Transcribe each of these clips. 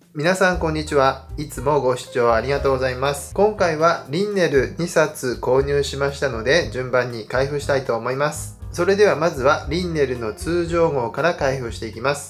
皆さんこんにちは。いつもご視聴ありがとうございます。今回はリンネル2冊購入しましたので、順番に開封したいと思います。それではまずはリンネルの通常号から開封していきます。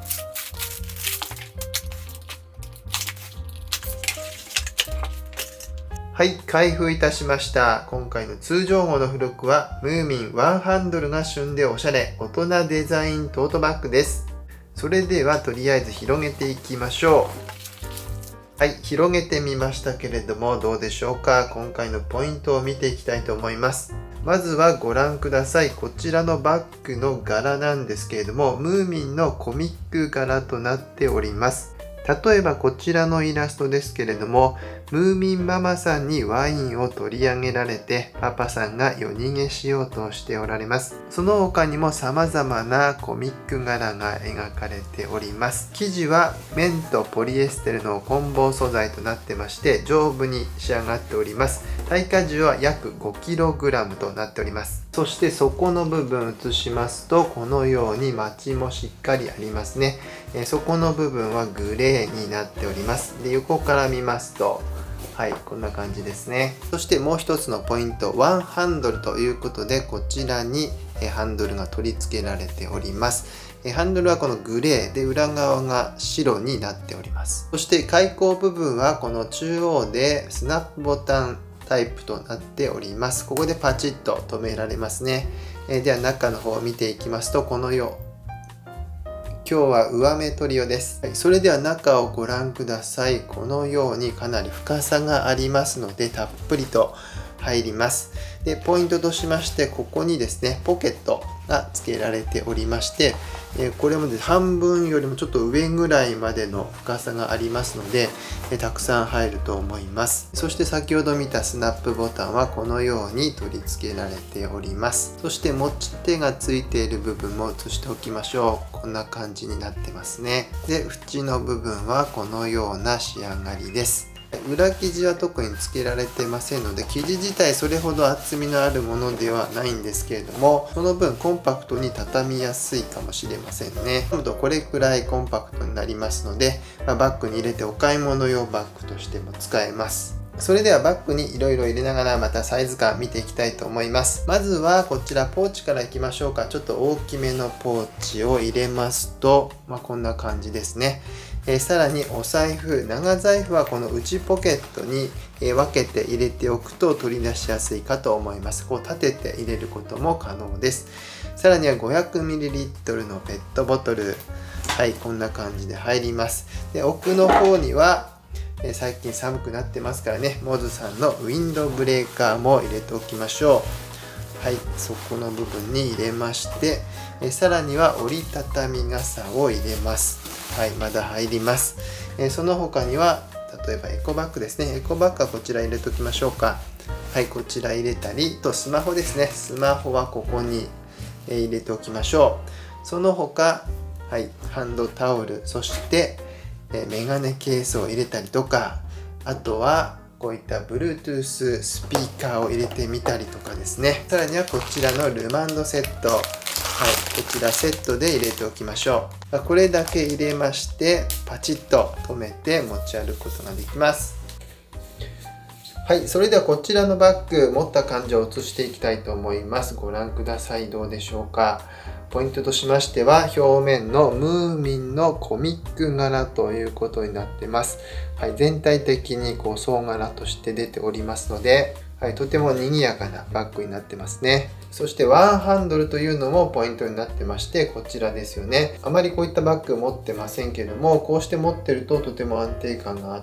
はい、開封いたしました。今回の通常号の付録はムーミンワンハンドルが旬でおしゃれ大人デザイントートバッグです。それではとりあえず広げていきましょう。はい、広げてみましたけれどもどうでしょうか。今回のポイントを見ていきたいと思います。まずはご覧ください。こちらのバッグの柄なんですけれども、ムーミンのコミック柄となっております。例えばこちらのイラストですけれども、ムーミンママさんにワインを取り上げられてパパさんが夜逃げしようとしておられます。その他にも様々なコミック柄が描かれております。生地は綿とポリエステルの混紡素材となってまして丈夫に仕上がっております。耐荷重は約 5kg となっております。そして底の部分映しますとこのようにマチもしっかりありますね。底の部分はグレーになっております。で、横から見ますとはい、こんな感じですね。そしてもう一つのポイント、ワンハンドルということで、こちらにハンドルが取り付けられております。ハンドルはこのグレーで裏側が白になっております。そして開口部分はこの中央でスナップボタンタイプとなっております。ここでパチッと止められますね。では中の方を見ていきますと、このよう今日は上目トリオです。それでは中をご覧ください。このようにかなり深さがありますのでたっぷりと入ります。で、ポイントとしましてここにですねポケットが付けられておりまして、これもですね半分よりもちょっと上ぐらいまでの深さがありますのでたくさん入ると思います。そして先ほど見たスナップボタンはこのように取り付けられております。そして持ち手が付いている部分も写しておきましょう。こんな感じになってますね。で、縁の部分はこのような仕上がりです。裏生地は特に付けられてませんので生地自体それほど厚みのあるものではないんですけれども、その分コンパクトに畳みやすいかもしれませんね。これくらいコンパクトになりますので、バッグに入れてお買い物用バッグとしても使えます。それではバッグにいろいろ入れながらまたサイズ感見ていきたいと思います。まずはこちらポーチからいきましょうか。ちょっと大きめのポーチを入れますと、こんな感じですね。さらにお財布、長財布はこの内ポケットに分けて入れておくと取り出しやすいかと思います。こう立てて入れることも可能です。さらには 500ml のペットボトル、はい、こんな感じで入ります。で、奥の方には最近寒くなってますからね、モズさんのウィンドブレーカーも入れておきましょう。はい、底の部分に入れまして、さらには折りたたみ傘を入れます。はい、まだ入ります。その他には例えばエコバッグですね。エコバッグはこちら入れておきましょうか。はい、こちら入れたり、スマホですね。スマホはここに入れておきましょう。その他、はい、ハンドタオル、そしてメガネケースを入れたりとか、あとはこういった Bluetooth スピーカーを入れてみたりとかですね。さらにはこちらのルマンドセット、はい、こちらセットで入れておきましょう。これだけ入れましてパチッと留めて持ち歩くことができます。はい、それではこちらのバッグ持った感じを写していきたいと思います。ご覧ください。どうでしょうか。ポイントとしましては表面のムーミンのコミック柄ということになってます。はい、全体的に総柄として出ておりますので、はい、とても賑やかなバッグになってますね。そしてワンハンドルというのもポイントになってまして、こちらですよね。あまりこういったバッグ持ってませんけども、こうして持ってるととても安定感があって、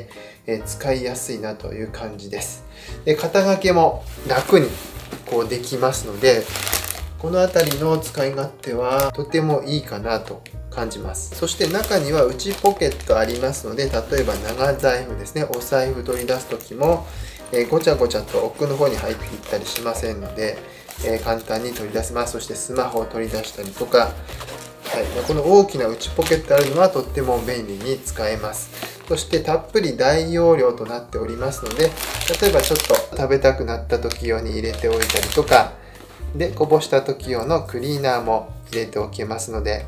使いやすいなという感じです。で、肩掛けも楽にできますので、この辺りの使い勝手はとてもいいかなと感じます。そして中には内ポケットありますので、例えば長財布ですね、お財布取り出す時もごちゃごちゃと奥の方に入っていったりしませんので、簡単に取り出せます。そしてスマホを取り出したりとか、はい、この大きな内ポケットあるのはとっても便利に使えます。そしてたっぷり大容量となっておりますので、例えばちょっと食べたくなった時用に入れておいたりとかで、こぼした時用のクリーナーも入れておけますので、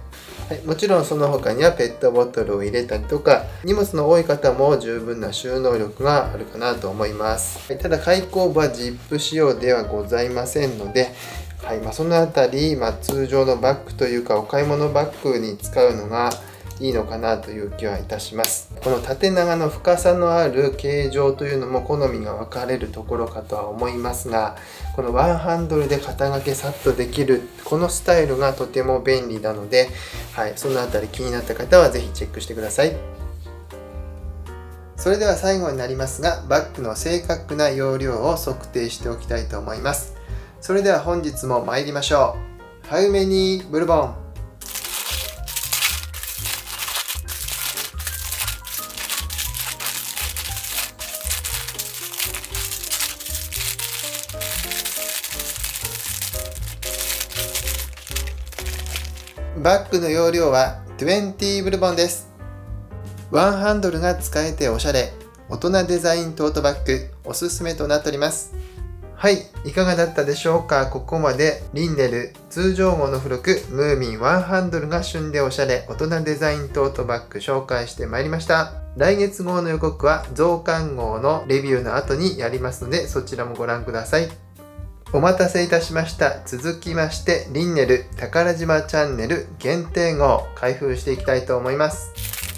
はい、もちろんその他にはペットボトルを入れたりとか、荷物の多い方も十分な収納力があるかなと思います。はい、ただ開口部はジップ仕様ではございませんので、はい、そのあたり、通常のバッグというかお買い物バッグに使うのがいいのかなという気はいたします。この縦長の深さのある形状というのも好みが分かれるところかとは思いますが、このワンハンドルで肩掛けさっとできるこのスタイルがとても便利なので、はい、そのあたり気になった方は是非チェックしてください。それでは最後になりますが、バッグの正確な容量を測定しておきたいと思います。それでは本日も参りましょう。How manyブルボン？バッグの容量は20ブルボンです。ワンハンドルが使えておしゃれ、大人デザイントートバッグ、おすすめとなっております。はい、いかがだったでしょうか。ここまでリンネル通常号の付録ムーミンワンハンドルが旬でおしゃれ、大人デザイントートバッグ紹介してまいりました。来月号の予告は増刊号のレビューの後にやりますので、そちらもご覧ください。お待たせいたしました。続きまして、リンネル宝島チャンネル限定号開封していきたいと思います。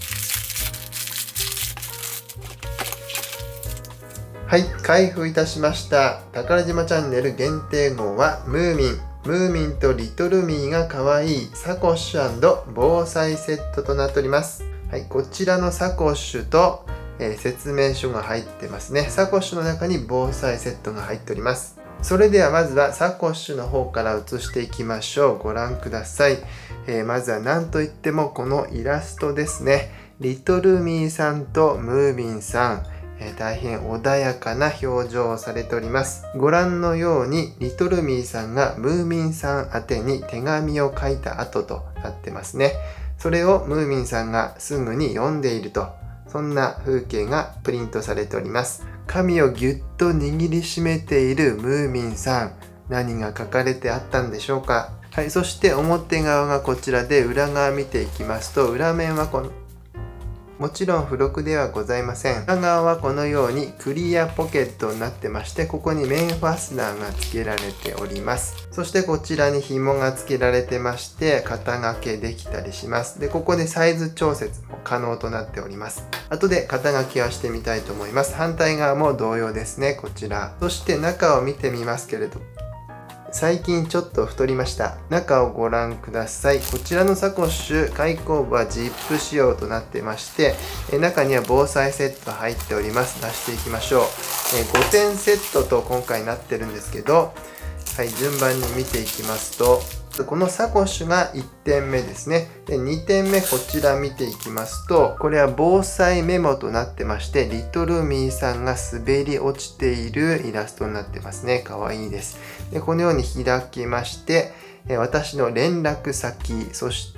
はい、開封いたしました。宝島チャンネル限定号はムーミンとリトルミーが可愛いサコッシュ&防災セットとなっております。はい、こちらのサコッシュと、説明書が入ってますね。サコッシュの中に防災セットが入っております。それではまずはサコッシュの方から写していきましょう。ご覧ください。まずは何といってもこのイラストですね。リトルミーさんとムーミンさん、大変穏やかな表情をされております。ご覧のようにリトルミーさんがムーミンさん宛てに手紙を書いた後となってますね。それをムーミンさんがすぐに読んでいると、そんな風景がプリントされております。紙をぎゅっと握りしめているムーミンさん、何が書かれてあったんでしょうか。はい、そして表側がこちらで、裏側見ていきますと、裏面はもちろん付録ではございません。裏側はこのようにクリアポケットになってまして、ここにメンファスナーが付けられております。そしてこちらに紐が付けられてまして、肩掛けできたりします。で、ここでサイズ調節も可能となっております。後で肩掛けはしてみたいと思います。反対側も同様ですね、こちら。そして中を見てみますけれど、最近ちょっと太りました。中をご覧ください。こちらのサコッシュ、開口部はジップ仕様となってまして、中には防災セット入っております。出していきましょう。5点セットと今回なってるんですけど、はい、順番に見ていきますと、このサコッシュが1点目ですね。で、2点目こちら見ていきますと、これは防災メモとなってまして、リトルミーさんが滑り落ちているイラストになってますね。かわいいです。で、このように開きまして、私の連絡先、そして、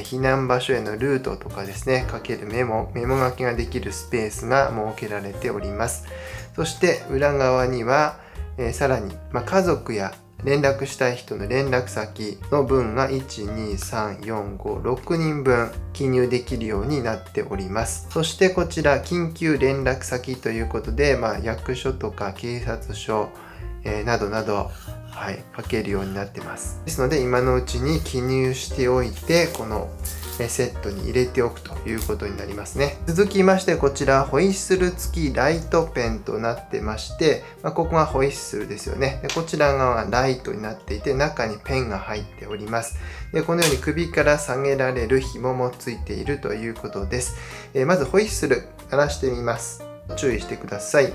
避難場所へのルートとかですね、書けるメモ書きができるスペースが設けられております。そして裏側には、さらに、家族や連絡したい人の連絡先の分が1,2,3,4,5,6人分記入できるようになっております。そしてこちら緊急連絡先ということで、役所とか警察署、などなど、はい、書けるようになってます。ですので今のうちに記入しておいて、このセットに入れておくということになりますね。続きましてこちらホイッスル付きライトペンとなってまして、ここがホイッスルですよね。でこちら側がライトになっていて、中にペンが入っております。でこのように首から下げられる紐もついているということです。まずホイッスル鳴らしてみます。注意してください。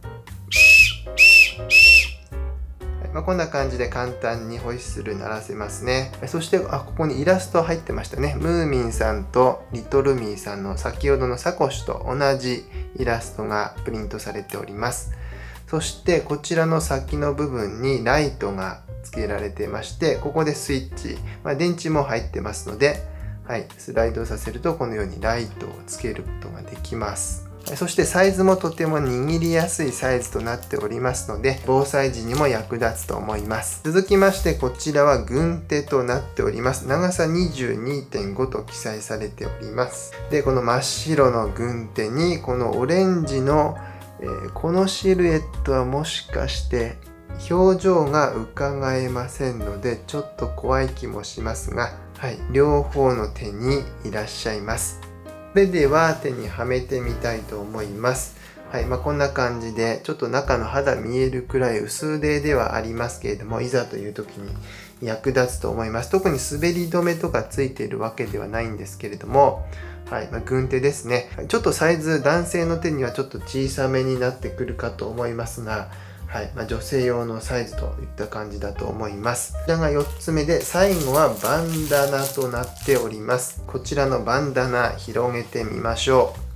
こんな感じで簡単にホイッスル鳴らせますね。そしてここにイラスト入ってましたね。ムーミンさんとリトルミーさんの先ほどのサコッシュと同じイラストがプリントされております。そしてこちらの先の部分にライトが付けられてまして、ここでスイッチ、電池も入ってますので、はい、スライドさせるとこのようにライトをつけることができます。 そしてサイズもとても握りやすいサイズとなっておりますので、防災時にも役立つと思います。続きましてこちらは軍手となっております。長さ 22.5 と記載されております。で、この真っ白の軍手にこのオレンジの、このシルエットはもしかして表情が伺えませんので、ちょっと怖い気もしますが、はい、両方の手にいらっしゃいます。それでは手にはめてみたいと思います。はい、こんな感じでちょっと中の肌見えるくらい薄手ではありますけれども、いざという時に役立つと思います。特に滑り止めとかついているわけではないんですけれども、はい、軍手ですね。ちょっとサイズ、男性の手にはちょっと小さめになってくるかと思いますが、はい、女性用のサイズといった感じだと思います。こちらが4つ目で、最後はバンダナとなっております。こちらのバンダナ広げてみましょう。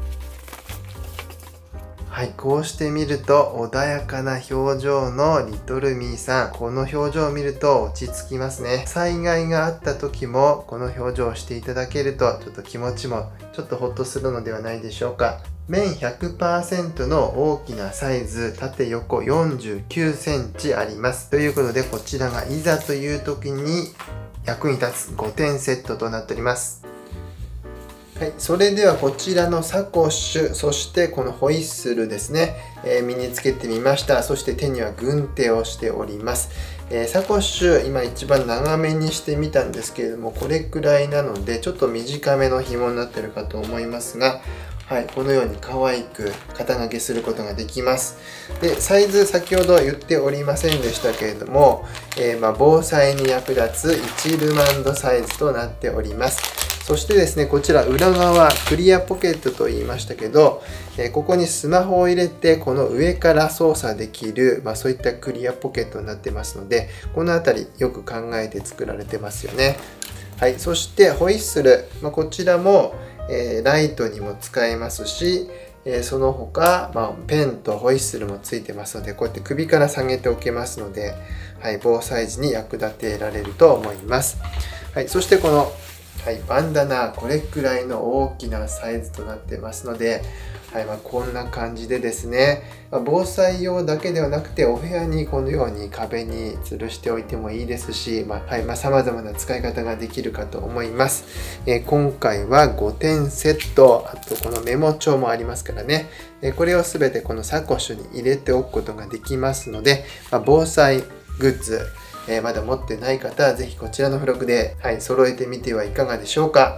はい、こうして見ると穏やかな表情のリトルミーさん。この表情を見ると落ち着きますね。災害があった時もこの表情をしていただけると、ちょっと気持ちもちょっとホッとするのではないでしょうか。綿 100% の大きなサイズ、縦横49センチあります。ということで、こちらがいざという時に役に立つ5点セットとなっております。はい、それではこちらのサコッシュ、そしてこのホイッスルですね、身につけてみました。そして手には軍手をしております。サコッシュ、今一番長めにしてみたんですけれども、これくらいなのでちょっと短めの紐になってるかと思いますが、はい、このように可愛く肩掛けすることができます。で、サイズ先ほど言っておりませんでしたけれども、防災に役立つ1ルマンドサイズとなっております。そしてですね、こちら裏側クリアポケットと言いましたけど、ここにスマホを入れてこの上から操作できる、そういったクリアポケットになってますので、この辺りよく考えて作られてますよね。はい、そしてホイッスル、こちらもライトにも使えますし、その他、ペンとホイッスルもついてますので、こうやって首から下げておけますので、はい、防災時に役立てられると思います。はい、そしてこの、はい、バンダナ、これくらいの大きなサイズとなってますので、はい、こんな感じでですね、防災用だけではなくてお部屋にこのように壁に吊るしておいてもいいですし、様々な使い方ができるかと思います。今回は5点セット、あとこのメモ帳もありますからね、これを全てこのサコッシュに入れておくことができますので、防災グッズ、まだ持ってない方はぜひこちらの付録で、揃えてみてはいかがでしょうか。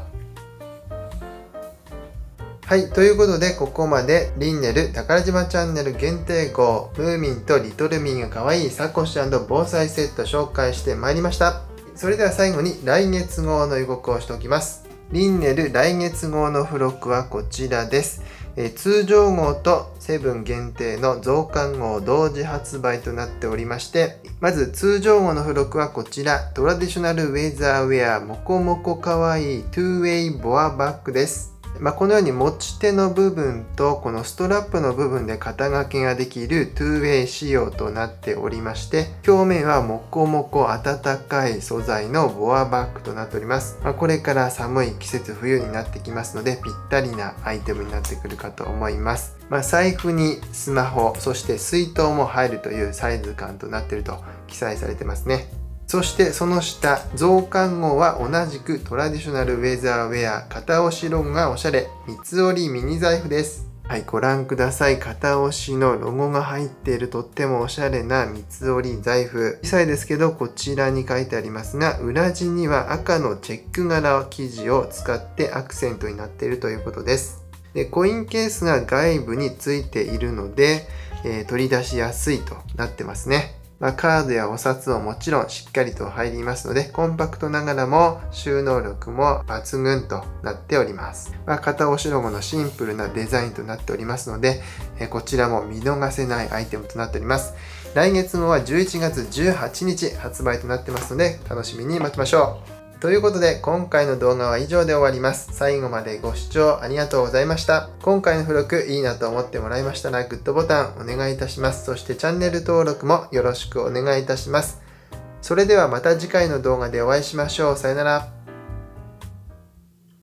はい、ということでここまでリンネル宝島チャンネル限定号ムーミンとリトルミンが可愛いサコッシュ&防災セット紹介してまいりました。それでは最後に来月号の予告をしておきます。リンネル来月号の付録はこちらです。通常号とセブン限定の増刊号同時発売となっておりまして、まず通常号の付録はこちら、トラディショナルウェザーウェアモコモコかわいい 2way ボアバッグです。このように持ち手の部分とこのストラップの部分で肩掛けができる 2way 仕様となっておりまして、表面はモコモコ暖かい素材のボアバッグとなっております。これから寒い季節冬になってきますので、ぴったりなアイテムになってくるかと思います。財布にスマホ、そして水筒も入るというサイズ感となっていると記載されてますね。そしてその下、増刊号は同じくトラディショナルウェザーウェア片押しロゴがおしゃれ三つ折りミニ財布です。はい、ご覧ください。片押しのロゴが入っているとってもおしゃれな三つ折り財布。小さいですけどこちらに書いてありますが、裏地には赤のチェック柄生地を使ってアクセントになっているということです。で、コインケースが外部についているので、取り出しやすいとなってますね。カードやお札ももちろんしっかりと入りますので、コンパクトながらも収納力も抜群となっております。片押しロゴのシンプルなデザインとなっておりますので、こちらも見逃せないアイテムとなっております。来月号は11月18日発売となってますので、楽しみに待ちましょう。ということで今回の動画は以上で終わります。最後までご視聴ありがとうございました。今回の付録いいなと思ってもらいましたらグッドボタンお願いいたします。そしてチャンネル登録もよろしくお願いいたします。それではまた次回の動画でお会いしましょう。さよなら。